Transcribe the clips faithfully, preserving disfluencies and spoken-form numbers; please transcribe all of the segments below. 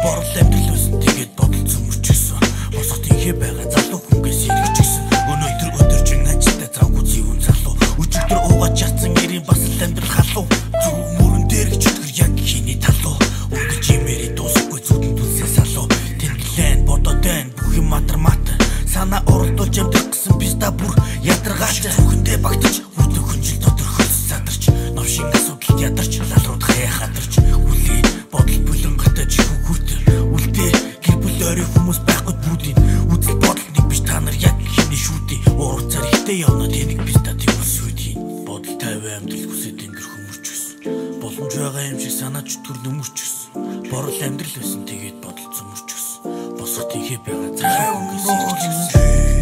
Борол амьдрал байсан тэгээд бодолцсон мөрчгсөн. Босоод инхээ байгаа залуу хүнгээс сэрэгчсэн. Өнөөдөр өдөржин ажилдаа завгүй зүүн залуу. Өчигдөр уугаад чадсан гэрийн бас л амьдрал халуу. Зүг мөрөн дээр чөтгөр яг хийний талуу. Өнгөж имэри дуусахгүй зүудэн түлсээ салуу. Тэнглэн бододэн бүх юм матар матар. Санаа оролдуулж амьдрах гэсэн писта бүр ядаргаач. Бүхэндээ багтаж өдөр хүнжил дотор хөлс задарч. Новшин асуудалд ядарч лалрууд хаяа хадарч. Хүлээ бодол бүлэн гатаж хүүхүртэ. Үлдээ гэр бүл ойрын хүмүүс байхгүй бүдийн. Үзэл бодол нэг биш та нар яг хийний шүүдий. Уруу цар ихтэй явна тэнийг писта тэгвэл сүйдийн. Бодол Тайван амьдрал хүсэж ингэр хүмүүрч өссөн. Боломж байгаа юм шиг санаа чөтгөр нөмөрч өссөн. Борол амьдрал байсан тэгээд бодолцсон мөрч өссөн. Босоод инхээ байгаа залуу хүнгээс сэрэгчсэн.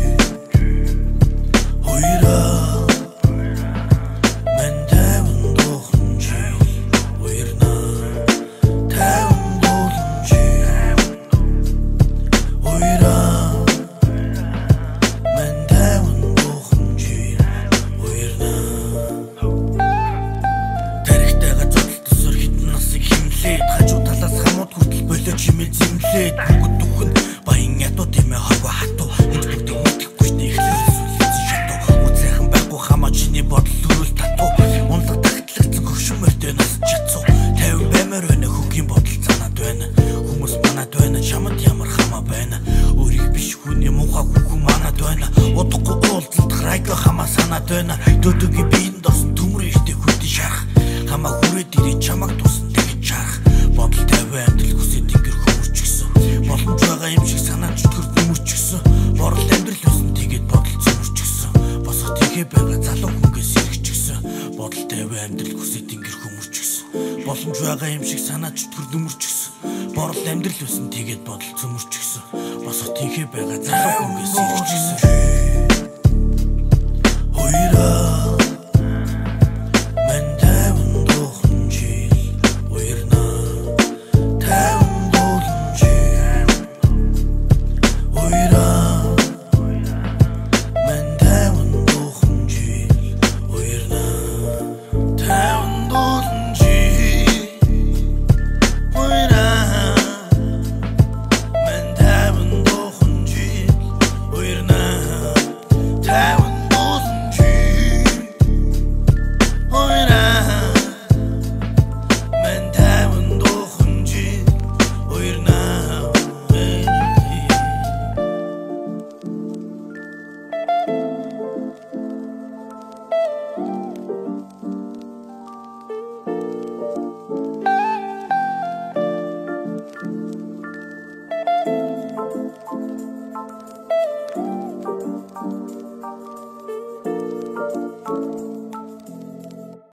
Чимэл зэмлээд бүгд дөхөн баян ядуу тэмээ хавга хатуу энд бүгд мэдхгүй шнэ ихлээс үлдсэн шатуу үзэхэн байхгүй хамаа чиний бодол төрөл татуу унлаг тагтлагдсан хөвшин мөртөө нас чацуу Тайван баймаар байна хөгийн бодол занаад байна хүмүүс манад байна чамд ямар хамаа байна өөрийг биш хүний муухай хүн манад байна удахгүй уулзалт райко хамаа санаад байна дөдөгийн биеинд орсон төмөр ихтэй хүдий шарах хамаа хүрээд ирээ чамаг тусан тэгж чарах бодол Тайван амьдрал хүсэж боломж байгаа юм шиг санаа чөтгөр нөмөрчгсөн. Борол амьдрал байсан тэгээд бодолцсон мөрчгсөн. Босоод инхээ байгаа залуу хүнгээс сэрэгчсэн. Бодол Тайван амьдрал хүсэж ингэр хүмүүрчгсөн. Боломж байгаа юм шиг санаа чөтгөр нөмөрчгсөн. Борол амьдрал байсан тэгээд бодолцсон мөрчгсөн. Босоод инхээ байгаа залуу хүнгээс сэрэгчсэн.